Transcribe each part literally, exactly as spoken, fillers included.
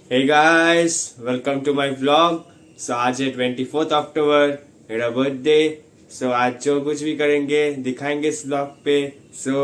Hey guys, welcome to my vlog. So आज है twenty fourth अक्टूबर, मेरा बर्थडे. सो आज जो कुछ भी करेंगे दिखाएंगे इस vlog पे. सो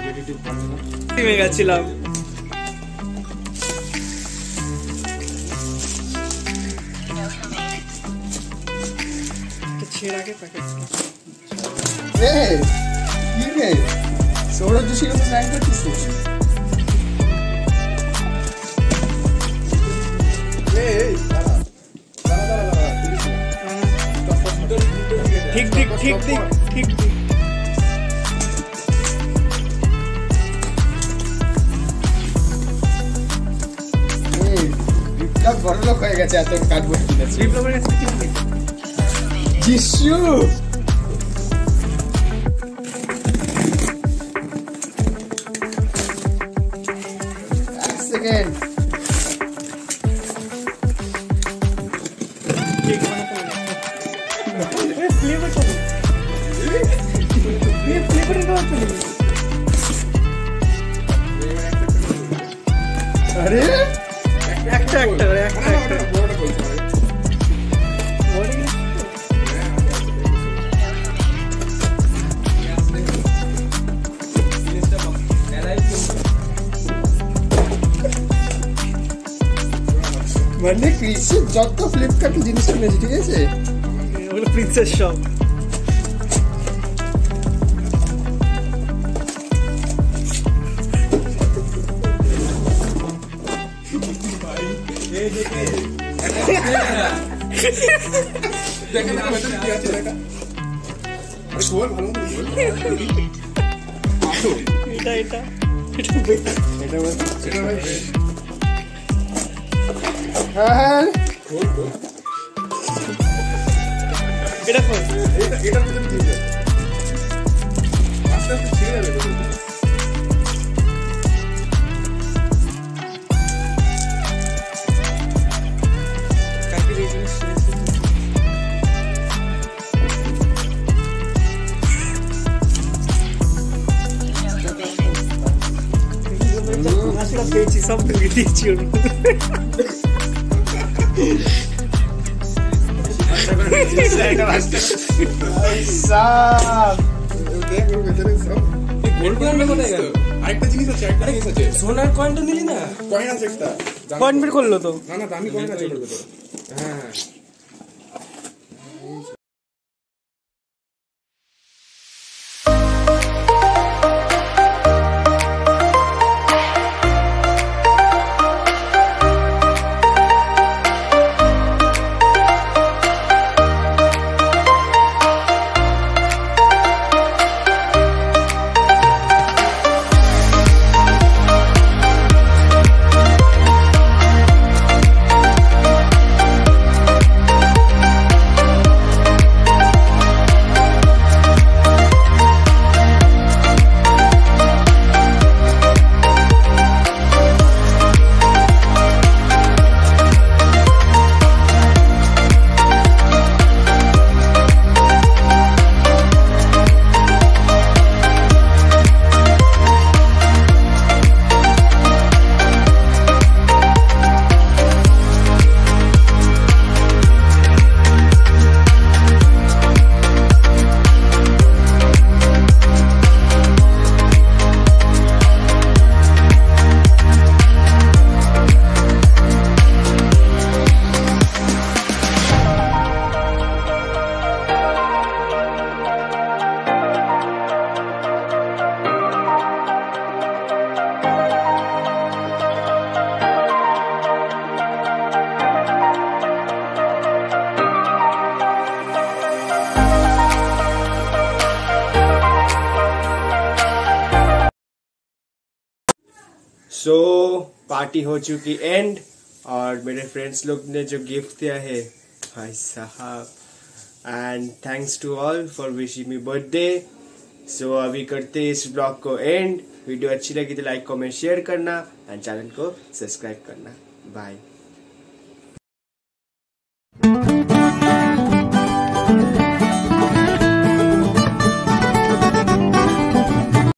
টিমে গেছিলাম। ছেড়াকে প্যাকেট এ কি রে সৌরভ যোশীর মতো স্নাইপ করছিস এ দাঁড়া দাঁড়া দাঁড়া ঠিক ঠিক ঠিক ঠিক ঠিক ঠিক এই বিপ্লব বড় লোক হয়ে গেছে এত কার্ডবোর্ড কিনেছে বিপ্লবের কাছে কি নেই যিশু এক সেকেন্ড ঠিক মানে তো এ ফ্লেভার তো এ ফ্লেভার তো আছে আরে একটা একটা একটা একটা বড়টা কইছে বড় কি মানে ক্রিসের যত ফ্লিপকার্টে জিনিস কিনেছি ঠিক আছে ওগুলো প্রিন্সেস শপ এটা এটা হ্যাঁ এটা কোন এটার মধ্যে দিয়ে দে আস্তে আস্তে ছিঁড়ে যাবে কাকি এই জিনিস আসলে পেয়েছি সব ঢুকে দিয়েছি ওর আরেকটা জিনিস আছে আরেকটা জিনিস আছে সোনার কয়েনটা নিলি না কয়েন আছে একটা কয়েন বের করলো তো না না দামি কয়েন আছে ওটার ভিতরে হ্যাঁ হ্যাঁ सो so, पार्टी हो चुकी एंड और मेरे फ्रेंड्स लोग ने जो गिफ्ट दिया है भाई साहब and thanks to all for wishing me birthday. So अभी करते हैं इस ब्लॉग को एंड। वीडियो अच्छी लगी तो लाइक कमेंट शेयर करना एंड चैनल को सब्सक्राइब करना। बाय।